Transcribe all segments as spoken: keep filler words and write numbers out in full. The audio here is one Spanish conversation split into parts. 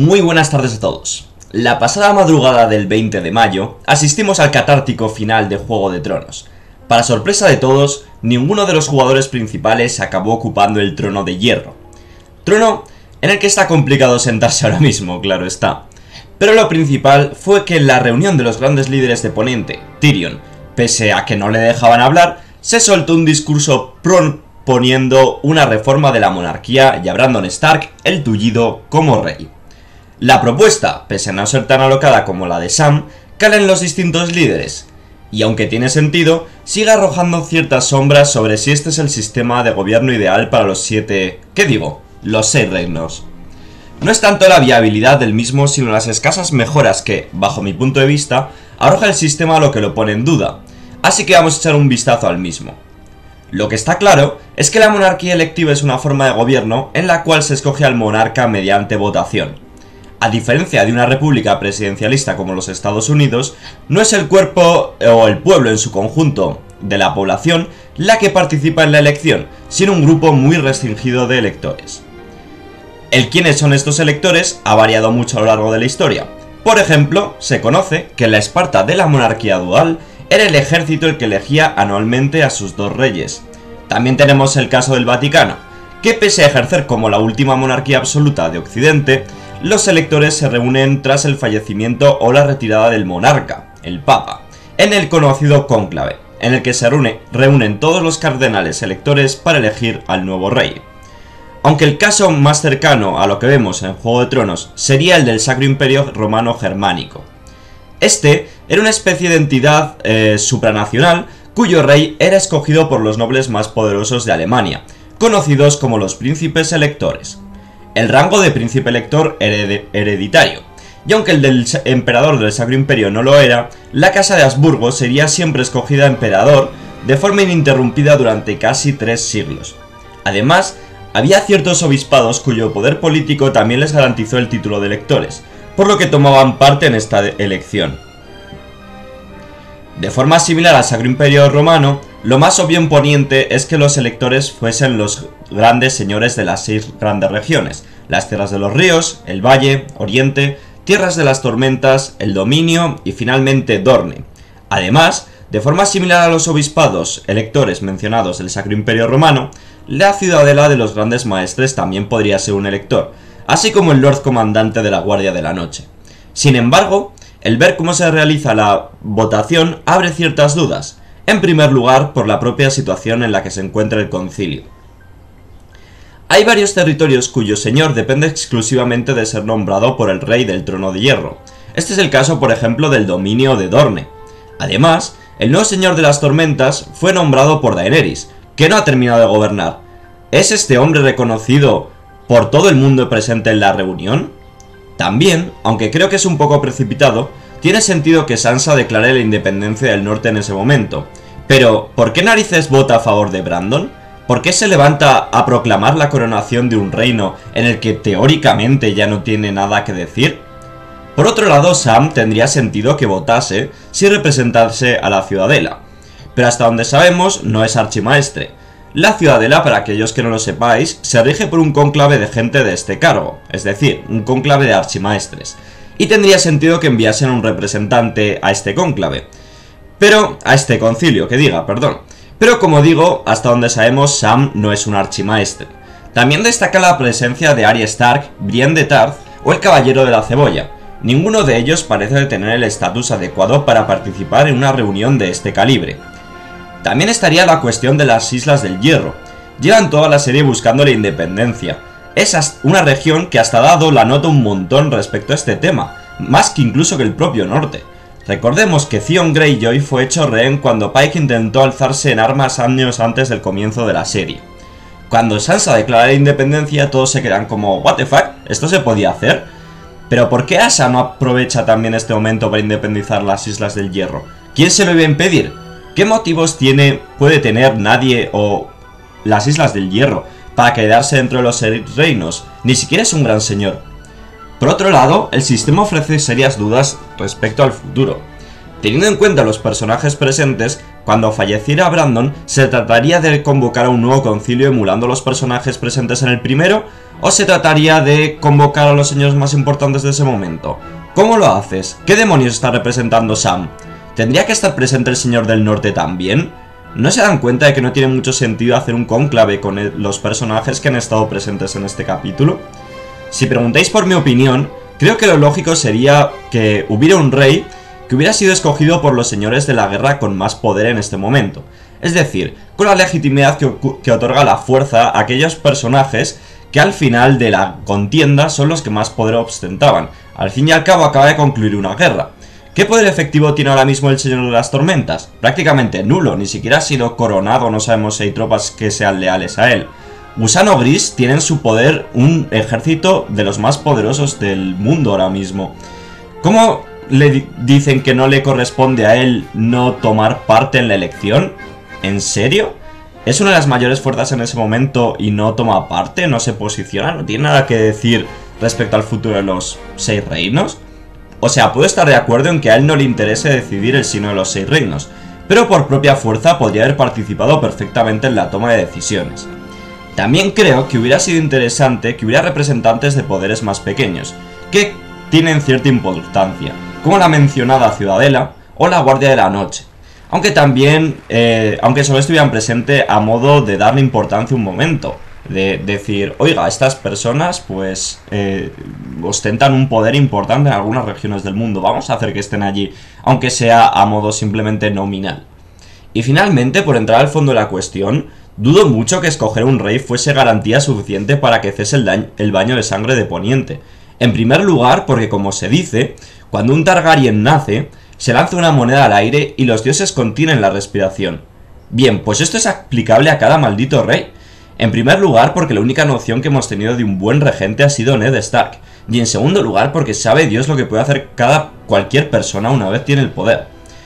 Muy buenas tardes a todos. La pasada madrugada del veinte de mayo, asistimos al catártico final de Juego de Tronos. Para sorpresa de todos, ninguno de los jugadores principales acabó ocupando el trono de hierro. Trono en el que está complicado sentarse ahora mismo, claro está. Pero lo principal fue que en la reunión de los grandes líderes de Poniente, Tyrion, pese a que no le dejaban hablar, se soltó un discurso proponiendo una reforma de la monarquía y a Brandon Stark el tullido como rey. La propuesta, pese a no ser tan alocada como la de Sam, cala en los distintos líderes, y aunque tiene sentido, sigue arrojando ciertas sombras sobre si este es el sistema de gobierno ideal para los siete... ¿qué digo? Los seis reinos. No es tanto la viabilidad del mismo, sino las escasas mejoras que, bajo mi punto de vista, arroja el sistema lo que lo pone en duda, así que vamos a echar un vistazo al mismo. Lo que está claro es que la monarquía electiva es una forma de gobierno en la cual se escoge al monarca mediante votación. A diferencia de una república presidencialista como los Estados Unidos, no es el cuerpo o el pueblo en su conjunto de la población la que participa en la elección, sino un grupo muy restringido de electores. El quiénes son estos electores ha variado mucho a lo largo de la historia. Por ejemplo, se conoce que en la Esparta de la monarquía dual era el ejército el que elegía anualmente a sus dos reyes. También tenemos el caso del Vaticano, que pese a ejercer como la última monarquía absoluta de Occidente, los electores se reúnen tras el fallecimiento o la retirada del monarca, el Papa, en el conocido cónclave, en el que se reúne, reúnen todos los cardenales electores para elegir al nuevo rey. Aunque el caso más cercano a lo que vemos en Juego de Tronos sería el del Sacro Imperio Romano Germánico. Este era una especie de entidad eh, supranacional cuyo rey era escogido por los nobles más poderosos de Alemania, conocidos como los príncipes electores. El rango de príncipe elector hered hereditario, y aunque el del emperador del Sacro Imperio no lo era, la casa de Habsburgo sería siempre escogida emperador de forma ininterrumpida durante casi tres siglos. Además, había ciertos obispados cuyo poder político también les garantizó el título de electores, por lo que tomaban parte en esta elección. De forma similar al Sacro Imperio Romano, lo más obvio en Poniente es que los electores fuesen los grandes señores de las seis grandes regiones, las tierras de los ríos, el valle, oriente, tierras de las tormentas, el dominio y finalmente Dorne. Además, de forma similar a los obispados electores mencionados del Sacro Imperio Romano, la ciudadela de los grandes maestres también podría ser un elector, así como el Lord Comandante de la Guardia de la Noche. Sin embargo, el ver cómo se realiza la votación abre ciertas dudas, en primer lugar por la propia situación en la que se encuentra el concilio. Hay varios territorios cuyo señor depende exclusivamente de ser nombrado por el rey del Trono de Hierro. Este es el caso, por ejemplo, del dominio de Dorne. Además, el nuevo señor de las tormentas fue nombrado por Daenerys, que no ha terminado de gobernar. ¿Es este hombre reconocido por todo el mundo presente en la reunión? También, aunque creo que es un poco precipitado, tiene sentido que Sansa declare la independencia del norte en ese momento. Pero, ¿por qué narices vota a favor de Brandon? ¿Por qué se levanta a proclamar la coronación de un reino en el que teóricamente ya no tiene nada que decir? Por otro lado, Sam tendría sentido que votase si representase a la ciudadela. Pero hasta donde sabemos, no es archimaestre. La ciudadela, para aquellos que no lo sepáis, se rige por un cónclave de gente de este cargo, es decir, un cónclave de archimaestres, y tendría sentido que enviasen un representante a este cónclave, pero a este concilio, que diga, perdón. Pero como digo, hasta donde sabemos, Sam no es un archimaestre. También destaca la presencia de Arya Stark, Brienne de Tarth o el Caballero de la Cebolla. Ninguno de ellos parece tener el estatus adecuado para participar en una reunión de este calibre. También estaría la cuestión de las Islas del Hierro. Llevan toda la serie buscando la independencia. Es una región que hasta dado la nota un montón respecto a este tema, más que incluso que el propio norte. Recordemos que Theon Greyjoy fue hecho rehén cuando Pike intentó alzarse en armas años antes del comienzo de la serie. Cuando Sansa declara la independencia, todos se quedan como ¿what the fuck? ¿Esto se podía hacer? Pero ¿por qué Asha no aprovecha también este momento para independizar las Islas del Hierro? ¿Quién se lo iba a impedir? ¿Qué motivos tiene, puede tener nadie o las Islas del Hierro para quedarse dentro de los seis reinos? Ni siquiera es un gran señor. Por otro lado, el sistema ofrece serias dudas respecto al futuro. Teniendo en cuenta los personajes presentes, Cuando falleciera Brandon, ¿se trataría de convocar a un nuevo concilio emulando los personajes presentes en el primero? ¿O se trataría de convocar a los señores más importantes de ese momento? ¿Cómo lo haces? ¿Qué demonios está representando Sam? ¿Tendría que estar presente el Señor del Norte también? ¿No se dan cuenta de que no tiene mucho sentido hacer un cónclave con el, los personajes que han estado presentes en este capítulo? Si preguntáis por mi opinión, creo que lo lógico sería que hubiera un rey que hubiera sido escogido por los señores de la guerra con más poder en este momento. Es decir, con la legitimidad que, que otorga la fuerza a aquellos personajes que al final de la contienda son los que más poder ostentaban. Al fin y al cabo acaba de concluir una guerra. ¿Qué poder efectivo tiene ahora mismo el Señor de las Tormentas? Prácticamente nulo, ni siquiera ha sido coronado, no sabemos si hay tropas que sean leales a él. Gusano Gris tiene en su poder un ejército de los más poderosos del mundo ahora mismo. ¿Cómo le dicen que no le corresponde a él no tomar parte en la elección? ¿En serio? ¿Es una de las mayores fuerzas en ese momento y no toma parte? ¿No se posiciona? ¿No tiene nada que decir respecto al futuro de los seis reinos? O sea, puedo estar de acuerdo en que a él no le interese decidir el sino de los seis reinos, pero por propia fuerza podría haber participado perfectamente en la toma de decisiones. También creo que hubiera sido interesante que hubiera representantes de poderes más pequeños, que tienen cierta importancia, como la mencionada Ciudadela o la Guardia de la Noche, aunque también, eh, aunque solo estuvieran presentes a modo de darle importancia un momento, de decir, oiga, estas personas pues eh, ostentan un poder importante en algunas regiones del mundo, vamos a hacer que estén allí, aunque sea a modo simplemente nominal. Y finalmente, por entrar al fondo de la cuestión, dudo mucho que escoger un rey fuese garantía suficiente para que cese el, el baño de sangre de Poniente. En primer lugar, porque como se dice, cuando un Targaryen nace, se lanza una moneda al aire y los dioses contienen la respiración. Bien, pues esto es aplicable a cada maldito rey. En primer lugar, porque la única noción que hemos tenido de un buen regente ha sido Ned Stark. Y en segundo lugar, porque sabe Dios lo que puede hacer cada cualquier persona una vez tiene el poder.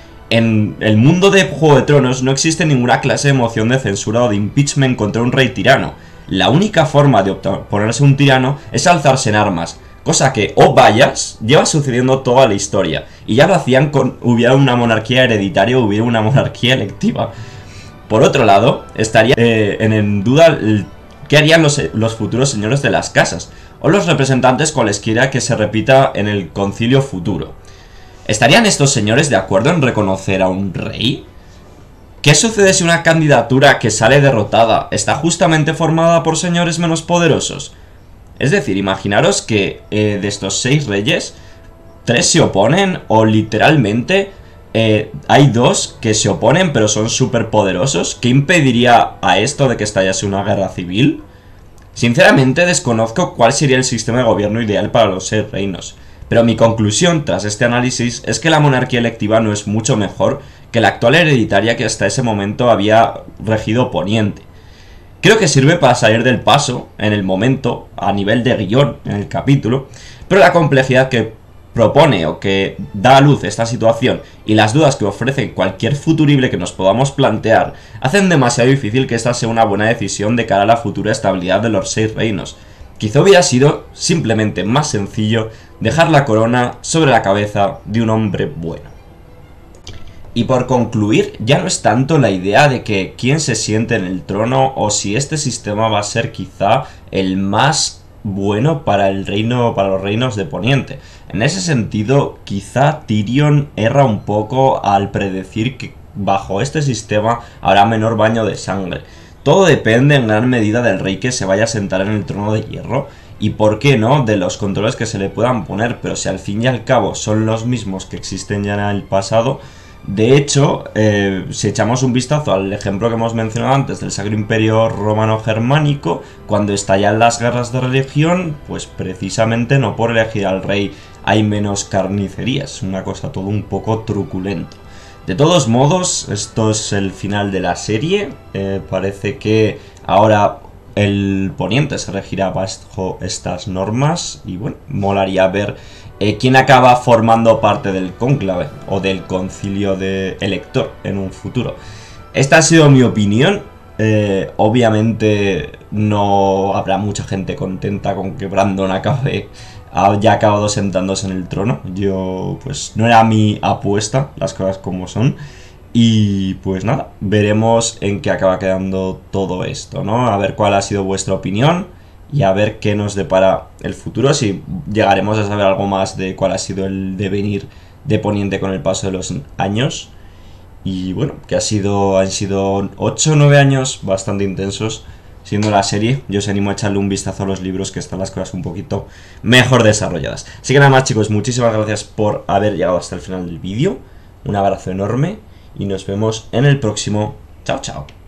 En el mundo de Juego de Tronos no existe ninguna clase de moción de censura o de impeachment contra un rey tirano. La única forma de oponerse a un tirano es alzarse en armas, cosa que, oh vayas, lleva sucediendo toda la historia. Y ya lo hacían con hubiera una monarquía hereditaria o hubiera una monarquía electiva. Por otro lado, estaría eh, en, en duda el, qué harían los, los futuros señores de las casas, o los representantes cualesquiera que se repita en el concilio futuro. ¿Estarían estos señores de acuerdo en reconocer a un rey? ¿Qué sucede si una candidatura que sale derrotada está justamente formada por señores menos poderosos? Es decir, imaginaros que eh, de estos seis reyes, tres se oponen o literalmente eh, hay dos que se oponen pero son súper poderosos. ¿Qué impediría a esto de que estallase una guerra civil? Sinceramente desconozco cuál sería el sistema de gobierno ideal para los seis reinos. Pero mi conclusión tras este análisis es que la monarquía electiva no es mucho mejor que la actual hereditaria que hasta ese momento había regido Poniente. Creo que sirve para salir del paso en el momento, a nivel de guión en el capítulo, pero la complejidad que propone o que da a luz esta situación y las dudas que ofrece cualquier futurible que nos podamos plantear hacen demasiado difícil que esta sea una buena decisión de cara a la futura estabilidad de los seis reinos. Quizá hubiera sido simplemente más sencillo dejar la corona sobre la cabeza de un hombre bueno. Y por concluir, ya no es tanto la idea de que quién se siente en el trono o si este sistema va a ser quizá el más bueno para el reino, para los reinos de Poniente. En ese sentido, quizá Tyrion erra un poco al predecir que bajo este sistema habrá menor baño de sangre. Todo depende en gran medida del rey que se vaya a sentar en el trono de hierro y, por qué no, de los controles que se le puedan poner, pero si al fin y al cabo son los mismos que existen ya en el pasado. De hecho, eh, si echamos un vistazo al ejemplo que hemos mencionado antes del Sacro Imperio Romano-Germánico, cuando estallan las guerras de religión, pues precisamente no por elegir al rey hay menos carnicería, es una cosa todo un poco truculento. De todos modos, esto es el final de la serie, eh, parece que ahora el Poniente se regirá bajo estas normas y bueno, molaría ver eh, quién acaba formando parte del cónclave o del concilio de elector en un futuro. Esta ha sido mi opinión, eh, obviamente no habrá mucha gente contenta con que Brandon acabe, ya acabado sentándose en el trono. Yo pues no era mi apuesta, las cosas como son. Y pues nada, veremos en qué acaba quedando todo esto, ¿no? A ver cuál ha sido vuestra opinión y a ver qué nos depara el futuro, si llegaremos a saber algo más de cuál ha sido el devenir de Poniente con el paso de los años. Y bueno, que ha sido, han sido ocho o nueve años bastante intensos siendo la serie. Yo os animo a echarle un vistazo a los libros, que están las cosas un poquito mejor desarrolladas. Así que nada más, chicos, muchísimas gracias por haber llegado hasta el final del vídeo. Un abrazo enorme y nos vemos en el próximo. Chao, chao.